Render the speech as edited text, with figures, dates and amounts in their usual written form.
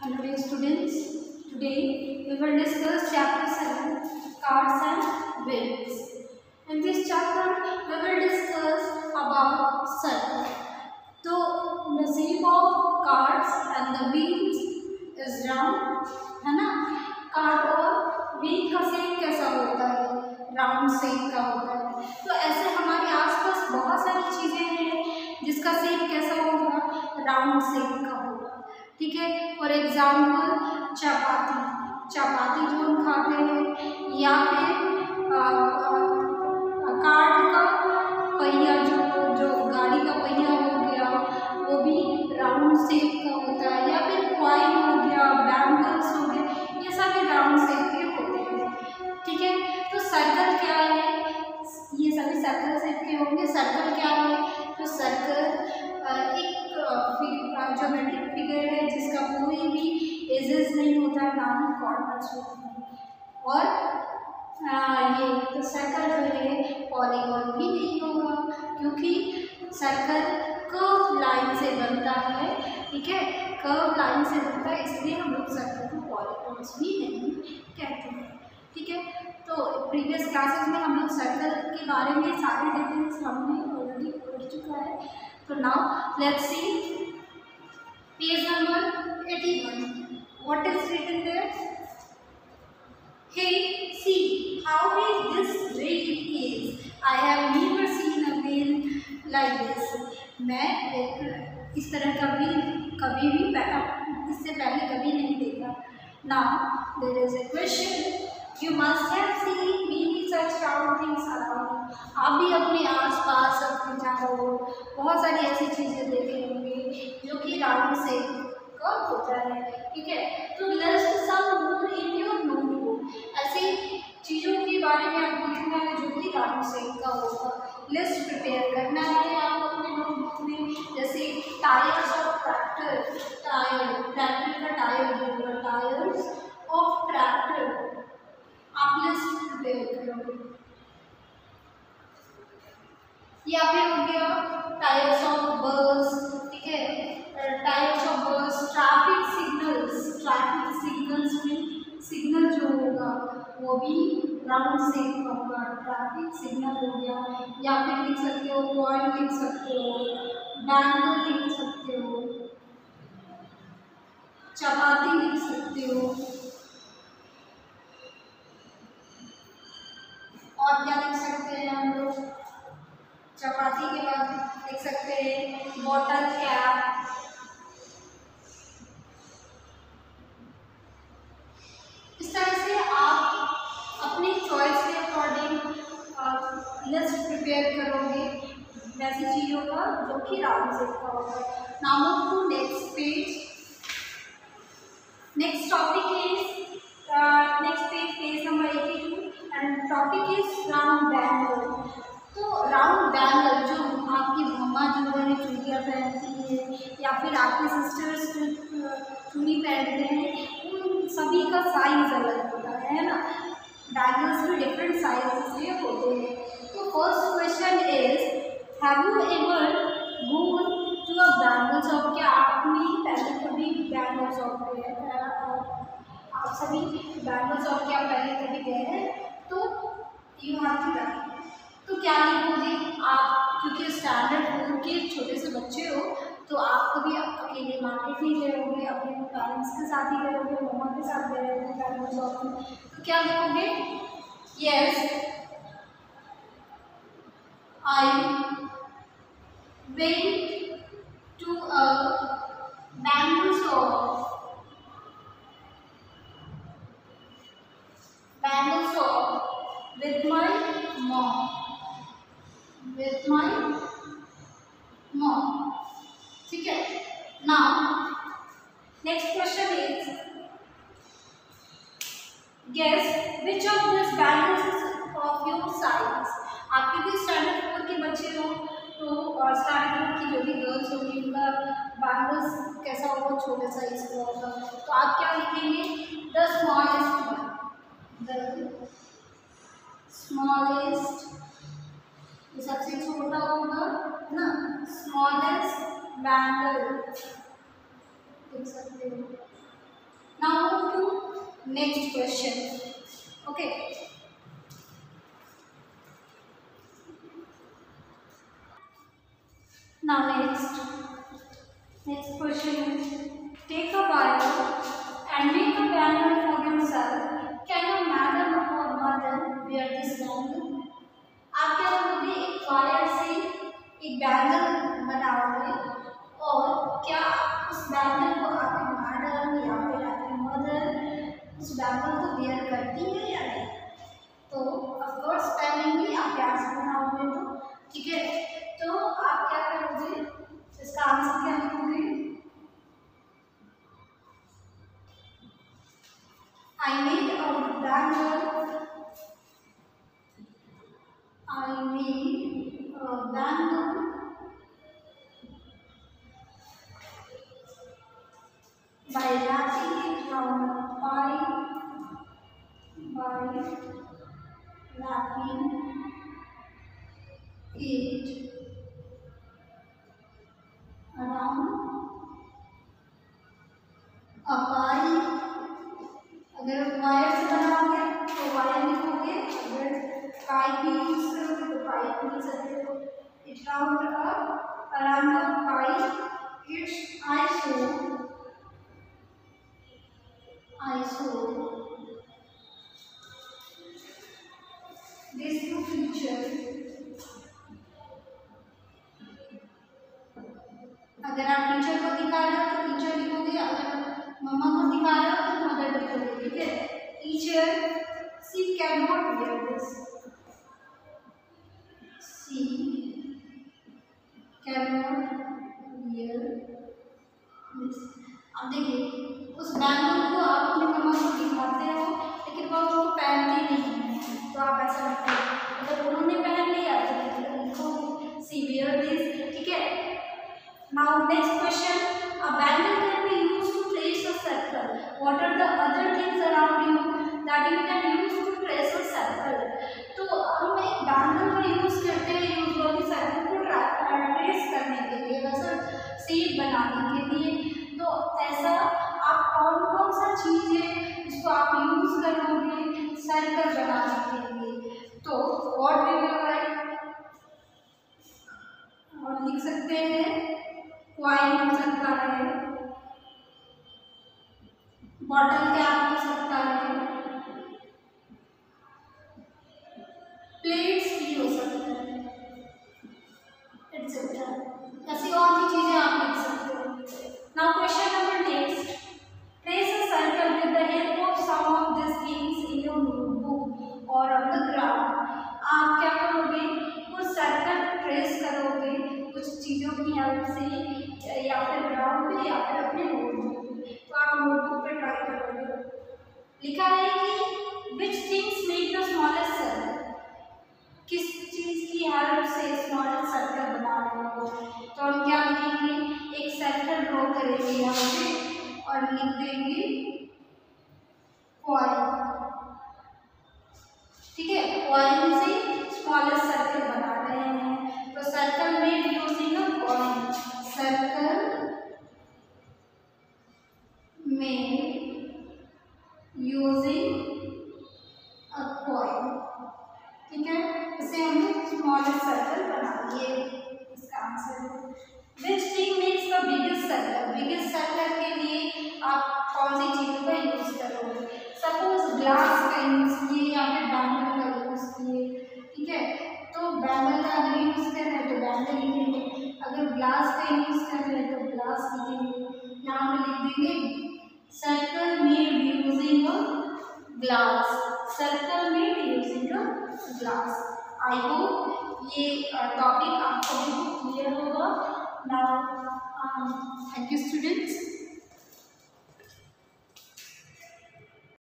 Hello dear students, today we will discuss chapter 7 cards and wheels. In this chapter we will discuss about circle. So the shape of cards and the wheels is round, है ना। Card और wheel का shape कैसा होता है, round shape का होता है। तो ऐसे हमारे आसपास बहुत सारी चीजें हैं जिसका शेप कैसा होगा, राउंड शेप का होगा। ठीक है, फॉर एग्जाम्पल चपाती, चपाती जो हम खाते हैं, या फिर कार्ड का पहिया, जो गाड़ी का पहिया हो गया वो भी राउंड शेप का होता है, या फिर कॉइन हो गया, बैंगल्स हो गए, ये सभी राउंड शेप के होते हैं। ठीक है, तो सर्कल क्या है, ये सभी सर्कल शेप के होंगे। सर्कल क्या है, तो सर्कल एक ज्योमेट्रिक फिगर है जिसका कोई भी एजेस नहीं होता है, ना ही कॉर्नर्स होते हैं। और ये तो सर्कल जो है पॉलीगॉन भी नहीं होगा, क्योंकि सर्कल कर्व लाइन से बनता है। ठीक है, कर्व लाइन से बनता है, इसलिए हम लोग सर्कल को पॉलीगॉन्स भी नहीं कहते हैं। ठीक है, तो प्रीवियस क्लासेस में हम लोग सर्कल के बारे में सारे डिटेल्स हमने ऑलरेडी पढ़ चुका है। तो now let's see page number 81. What is written there? Hey, see how big this wheel is. I have never seen a wheel like this. मैं इस तरह का व्हील कभी भी इससे पहले कभी नहीं देखा। Now there is a question. You must have seen many such round things around. आप भी अपने आसपास, अपने चारों ओर बहुत सारी ऐसी चीजें देखे होंगे जो कि राउंड शेप का होता है। ठीक है, तो list some more in your notebook. ऐसी चीजों के बारे में आपको लिखना है जो कि राउंड शेप का होगा। लिस्ट प्रिपेयर करना है आपको अपने नोटबुक में। जैसे टायर्स ऑफ ट्रैक्टर, ट्रैक्टर का टायर होगा, टायर्स ऑफ ट्रैक्टर, आप लिस्ट प्रिपेयर करोगे। या फिर हो गया टायर्स ऑफ बस। ठीक है, tyres of bus, traffic signals, traffic signals में सिग्नल जो होगा वो भी राउंड शेप का होगा, ट्रैफिक सिग्नल हो गया। या फिर लिख सकते हो कॉइन, लिख सकते हो बैंगल, लिख सकते हो चपाती, लिख सकते हो। और क्या लिख सकते हैं हम लोग, चपाती के बाद लिख सकते हैं बॉटल कैप। इस तरह से आप अपनी चॉइस के अकॉर्डिंग लिस्ट प्रिपेयर करोगे वैसी चीज़ों का जो कि राउंड शेप का होगा। Now move to next page. Next topic is next page number 82 and topic is round bangle. तो राउंड बैंगल जो आपकी मम्मा जो है चूड़ियाँ पहनती है, या फिर आपके सिस्टर्स चूड़ी पहनते हैं, उन सभी का साइज अलग होता है ना। बैंगल्स में डिफरेंट साइज के होते हैं। तो first question is, have you ever gone to a bangle shop? क्या आपने पहले कभी बैंगल शॉप गए हैं? आप सभी बैंगल शॉप क्या पहले कभी गए हैं? तो यू हैव टू राइट। तो क्या लिखोगे आप, क्योंकि स्टैंडर्ड 4 के छोटे से बच्चे हो तो आप कभी अकेले मार्केट नहीं गए होंगे, अपने पेरेंट्स के साथ ही गए होंगे, मम्मा के साथ गए होंगे बैंगल शॉप में। तो क्या लिखोगे, yes I went to a bangle shop, bangle shop with my mom, with my mom. ठीक है, now next question is, guess which of these bangles is of your size? आप क्योंकि स्टैंडर्ड 4 के बच्चे हो तो स्टैंडर्ड 4 की जो भी गर्ल्स होंगी उनका बैंगल्स कैसा होगा, छोटे साइज का होगा। तो आप क्या लिखेंगे, the smallest one, the smallest, ये सबसे छोटा होगा ना, स्मॉलेस्ट बैंगल लिख सकते हो। Now move to next question. Okay. Now next question is, take a wire and make a bangle for yourself. Can a madam or mother wear this bangle? आप क्या करोगे, एक वायर से एक बैंगल बनाओगे और क्या उस बैंगल को आपकी मैडम या फिर आपकी मदर उस बैंगल को वेयर करती है या नहीं? तो ऑफकोर्स पहनेंगे, आप प्यार से बनाओगे तो ठीक है। तो आप क्या करोगे, इसका आंसर क्या लिखोगे? I made a bangle. I made a bangle by wrapping it round a pipe. By wrapping it around a pipe. अगर वायर से बनाओगे तो वायर लिखोगे, अगर पाइप भी यूज करोगे तो पाइप लिख सकते हो। It round around the pipe it's I saw this two feature. अगर आप टीचर को दिखा रहे हो तो टीचर लिखोगे, अगर मम्मा को दिखा रहे हो तो मदर लिखोगे, ठीक है। Teacher she can not wear this, she can not wear this. अब देखिए, उस बैंगल को आप अपनी मम्मा को दिखाते हो लेकिन वो उसको पहनती नहीं है, तो आप ऐसा लगता है अगर उन्होंने पहन लिया तो लिखोगे सी वेयर दिस, ठीक है। Now next question, a bangle can be used to trace a circle. What are the other things around you that you can use to trace a circle? तो हम एक बैंगल का यूज करते हैं usually circle को trace करने के लिए, वैसे शेप बनाने के लिए। तो ऐसा आप कौन सा चीज़ है जिसको आप यूज करोगे सर्कल बनाने के लिए? तो व्हाट वी विल राइट, और लिख सकते हैं कॉइन हो सकता है, बॉटल कैप हो सकता है, प्लेट्स भी हो सकता है, एटसेट्रा। ऐसी और भी चीजें आप लिख सकते हो। Now question number next, trace a circle with the help of some of this things in your notebook और ऑन द ग्राउंड। आप क्या करोगे, कुछ सर्कल ट्रेस करोगे कुछ चीज़ों की हेल्प से, या फिर ग्राउंड पे या फिर अपने नोटबुक पे। तो आप नोटबुक पे ट्राई करोगे। लिखा है कि which things make the smallest circle, किस चीज़ की हेल्प से स्मॉलेस्ट सर्कल बना रहे हो। तो हम क्या लिखेंगे, एक सर्कल ड्रॉ करेंगे यहाँ पे और लिख देंगे कॉइन, ठीक है। कॉइन से स्मॉलेस्ट सर्कल बना रहे हैं, तो सर्कल में यूजिंग अ कॉइन, सर्कल में यूजिंग अ कॉइन, ठीक है। इसे हमने स्मॉलेस्ट सर्कल बना लिए, इसका आंसर है। Which thing makes the biggest circle, biggest circle के लिए आप कौन सी चीज़ों का यूज करोगे? सपोज ग्लास का यूज किए या फिर बैंगल का यूज किए, ठीक है। तो बैंगल का अगर यूज कर रहे हैं तो बैंगल लिखेंगे, अगर ग्लास का यूज कर रहे हैं तो ग्लास लिखेंगे। यहाँ पे लिख देंगे circle made using a glass, circle made using a glass. I hope ये टॉपिक आपको बिल्कुल क्लियर होगा। Now thank you students.